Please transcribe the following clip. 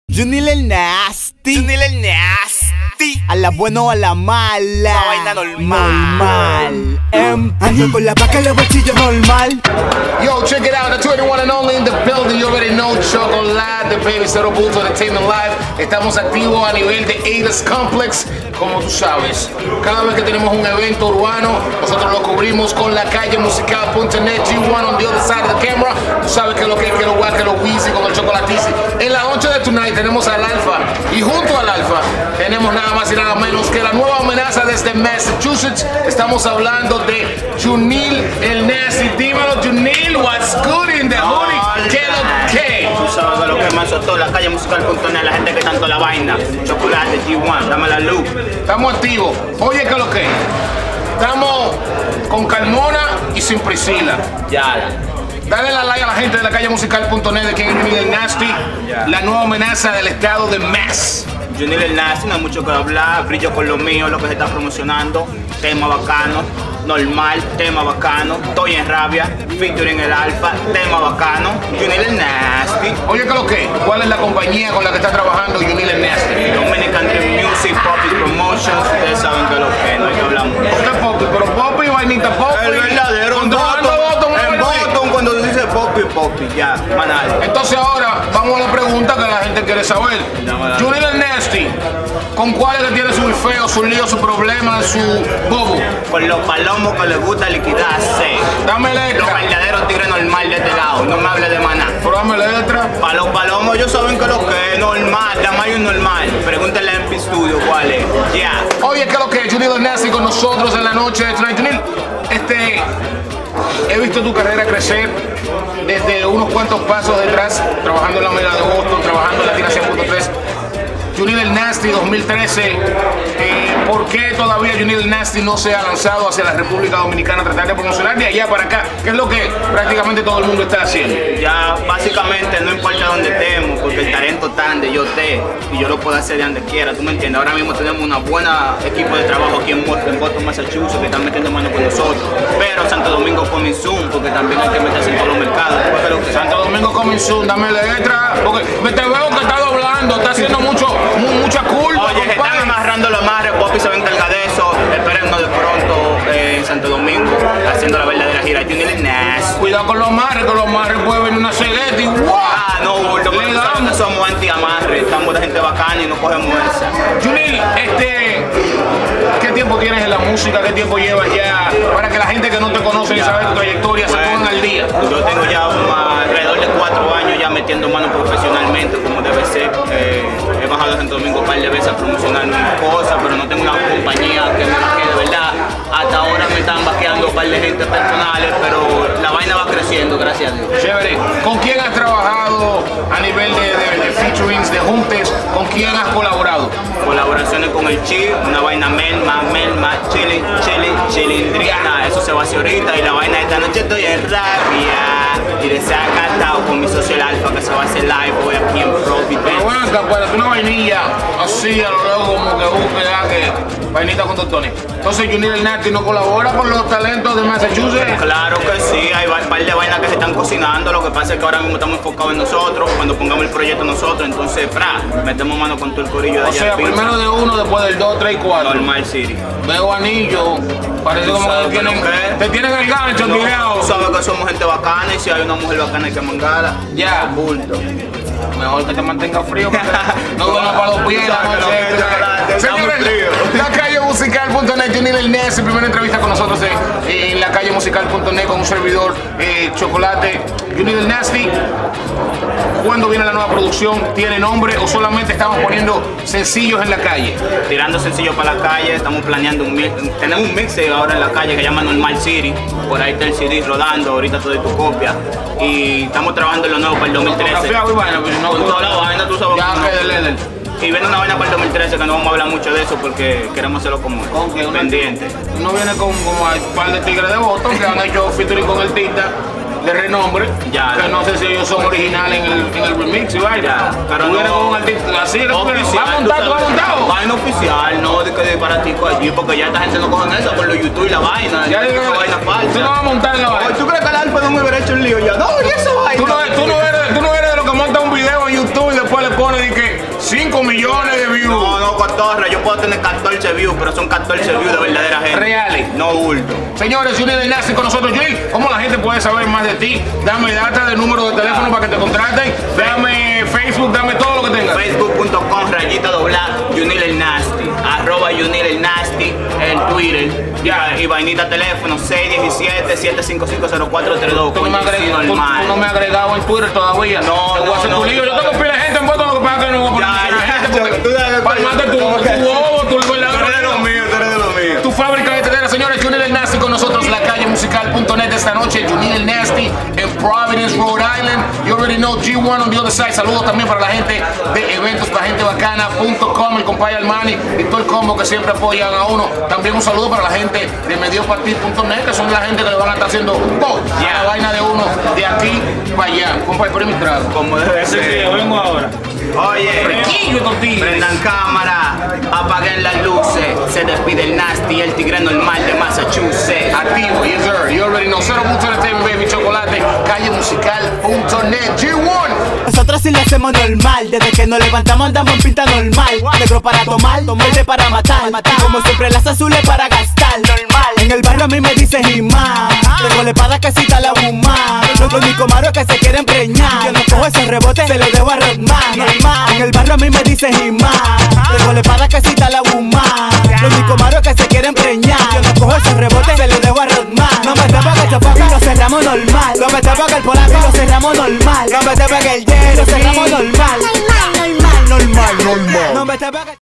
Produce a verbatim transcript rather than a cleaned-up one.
Junil el Nasty. Junil el Nasty. A la buena o a la mala. La vaina normal. Normal. Em, ando con la vaca en los bolsillos normal. Yo, check it out, the twenty-one and only in the building. You already know Chocolate, the baby Cero Punto Entertainment Live. Estamos activos a nivel de Aidas Complex, como tú sabes. Cada vez que tenemos un evento urbano, nosotros lo cubrimos con la calle musical punto net. G uno on the other side of the camera. Tú sabes que lo que es que lo guay, que lo Weezy con el chocolatici. En la noche de tonight tenemos al Alfa. Y junto al Alfa tenemos nada más y nada menos que la nueva amenaza desde Massachusetts. Estamos hablando de Junil el Nasty. Dímelo, Junil, what's good in the hoodie? ¿Qué lo que? Tú sabes que lo que más soltó la calle musical punto net, la gente que tanto la vaina. Chocolate, G uno, dame la luz. Estamos activos. Oye, ¿qué lo que? Estamos con Carmona y sin Priscila. Ya. Dale la like a la gente de la calle musical punto net de quien es Junil el Nasty. Ya. La nueva amenaza del estado de Mass. Junil el Nasty, no hay mucho que hablar, brillo con lo mío, lo que se está promocionando, tema bacano, normal, tema bacano, estoy en rabia, featuring el Alfa, tema bacano, Junil el Nasty. Oye, ¿qué lo que? ¿Cuál es la compañía con la que está trabajando Junil el Nasty? Dominican Dream Music, Poppy Promotions, ustedes saben que lo que no hay que hablar mucho. Usted Poppy, pero Poppy, vainita Poppy. El verdadero, en Controlando Boston, votos, en Boston cuando se dice Poppy, Poppy, ya, manal. Entonces ahora vamos a la pregunta que la gente quiere saber. Dámela. Junil el Nasty, ¿con cuál es que tiene su feo, su lío, su problema, su bobo? Con los palomos que les gusta liquidarse. Dame Los letra. verdaderos tigres normal de este lado, no me hables de maná. Pero dame letra. Para los palomos ellos saben que lo que es normal, la mayo es normal. Pregúntale a M P Studio cuál es. Ya. Oye, ¿qué es lo que es? Junil el Nasty con nosotros en la noche de Tonight. Junil, este, he visto tu carrera crecer desde unos cuantos pasos detrás, trabajando en la Mega de Boston, trabajando en Latina cien punto tres. Junil el Nasty dos mil trece, eh, ¿por qué todavía Junil el Nasty no se ha lanzado hacia la República Dominicana a tratar de promocionar de allá para acá? ¿Qué es lo que prácticamente todo el mundo está haciendo? Ya básicamente no importa dónde estemos, porque el talento está donde yo esté y yo lo puedo hacer de donde quiera, ¿tú me entiendes? Ahora mismo tenemos una buena equipo de trabajo aquí en Boston, en Boston, Massachusetts, que están metiendo mano con nosotros, pero Santo Domingo coming soon, porque también hay que meterse en todos los mercados. ¿Qué es lo que? Santo Domingo coming soon, dame letra, porque me te veo que está doblando, está haciendo mucho, mu- mucha culpa, Oye, se están compadre. amarrando los amarres, Poppy se va a encargar de eso, espérennos de pronto eh, en Santo Domingo, haciendo la verdadera gira. Junil el Nasty. Cuidado con los mares, que los mares puede venir una cegueta y ¡guau! Ah, no, gordo, Le pero tú sabes damos. que somos anti-amarre, estamos de gente bacana y no cogemos esa. Junil, este, ¿qué tiempo tienes en la música? ¿Qué tiempo llevas ya? Para que la gente que no te conoce y Ya. sabe tu trayectoria se Bueno, pongan al día. Yo tengo ya un- alrededor de cuatro años ya metiendo mano profesionalmente, como debe ser. Eh, he bajado a Santo Domingo un par de veces a promocionar mis cosas, pero no tengo una compañía que me baje de verdad. Hasta ahora me están vaqueando un par de gente personales, pero la vaina va creciendo, gracias a Dios. Chévere. ¿Con quién has trabajado a nivel de, de, de featurings, de juntes? ¿Con quién has colaborado? Colaboraciones con el Chi, una vaina melma, melma, chili, chili, chilindriana. Eso se va a hacer ahorita y la vaina esta noche estoy en rabia. Y desacatado con mi socio el Alfa que se va a hacer live hoy aquí en Profit. Pero bueno, acá, para una vainilla así a lo largo como que busque ya que vainita con tostones. Entonces Junil el Nasty no colabora con los talentos de Massachusetts. Claro que sí, hay un par de vainas que se están cocinando. Lo que pasa es que ahora mismo estamos enfocados en nosotros. Cuando pongamos el proyecto nosotros, entonces, fra, metemos mano con todo el corillo de O allá. sea, de Pizza. primero de uno, después del dos, tres y cuatro. Normal City. Veo anillo, parece como sabes que que tienen, lo que es. te tienen el gancho No, tirado. tú sabes que somos gente bacana y si hay una mujer bacana hay que mangarla. Ya. Bulto. Mejor que te mantenga frío, porque no duele para los pies. Tú sabes que lo que es chocolate, está muy Señores, frío. la calle musical punto net, Junil el Nasty, primera entrevista con nosotros en, en la calle musical punto net con un servidor, eh, Chocolate. Junil el Nasty, ¿cuándo viene la nueva producción? ¿Tiene nombre o solamente estamos poniendo sencillos en la calle? Tirando sencillo para la calle, estamos planeando un mix. Tenemos un mix ahora en la calle que se llama Normal City. Por ahí está el C D rodando, ahorita todo de tu copia. Y estamos trabajando en lo nuevo para el dos mil trece. Café, agua y vaina, pero no- Con toda la vaina, tú sabes. Ya cómo que no. del Eder. Y viene una vaina para el dos mil trece que no vamos a hablar mucho de eso porque queremos hacerlo como ¿Con qué? Una- pendiente. Uno viene con como un par de tigres de Boston que han hecho featuring con el Tita de renombre, Ya. que no sé si ellos son originales en el, en el remix y vaina. Ya, pero Tú vienes no- con un artista así, que tú vienes, Oficial, ¿va tú montado, va sabes. montado? Vaina oficial, no de que de baratico allí, porque ya esta gente no coge eso por los YouTube y la vaina. Ya esa digo, vaina tú no vas falsa. a montar en la Oye, vaina. ¿tú crees que el Alfa no me hubiera hecho un lío ya? No, y esa vaina. Tú no, tú, no eres, tú no eres de los que monta un video en YouTube y después le pones y que cinco millones de views. No, no, cotorra, yo puedo tener catorce views, pero son catorce views de verdadera gente. Reales. No bulto. Señores, Juniel el Nasty con nosotros. Juniel, ¿cómo la gente puede saber más de ti? Dame data de número de teléfono para que te contraten. Dame Facebook, dame todo lo que tengas. Facebook punto com, rayita dobla, Juniel el Nasty. Arroba Juniel el Nasty en Twitter. Ya, y vainita teléfono seis uno siete, siete cinco cinco, cero cuatro tres dos. Tú no, me agregas, tú, tú no me has agregado en Twitter todavía. No, te voy a hacer no, tu lío. Yo tengo pila de gente en voto, lo que pasa es que no voy a poner Ya, a la gente porque tú dale, palmate tu bobo, tu verdadero. Tú eres de lo mío, tú eres de lo mío. Tu fábrica de tetera, señores. Juniel el Nasty con nosotros, la calle musical punto net esta noche. Juniel el Nasty en Providence, Rhode Island. You already know G one on the other side. Saludos también para la gente de eventos para gente bacana punto com, el compadre Armani y todo el combo que siempre apoyan a uno. También un saludo para la gente de mediopartir punto net, que son la gente que le van a estar haciendo oh, yeah. la vaina de uno de aquí para allá. Compadre, por mi trago. Como debe ser. Yo vengo ahora. Oye, prendan cámara, apaguen las luces. Se despide el Nasty, el tigre normal de Massachusetts. Activo, yes sir. You already know. Cero punto entertainment, baby, chocolate, calle musical punto net. G one. Nosotros sí lo hacemos normal. Desde que nos levantamos andamos en pinta normal. Negro para tomar, verde para matar. Y como siempre las azules para gastar. Normal. En el barrio a mí me dicen imán. Tengo la espada que cita la humana. Los únicos maros que se quieren preñar. Yo no cojo ese rebote, se lo debo a Rodman. Normal. En el barrio a mí me dicen imán. Tengo la espada que cita la humana. Los únicos maros que se quieren preñar. Yo no cojo ese rebote, se lo debo a Rodman. No me te paga el chapaca y lo cerramos normal. No me te paga el polaco y lo cerramos normal. No me te paga el hielo, lo cerramos normal. Normal, normal, normal. No me te paga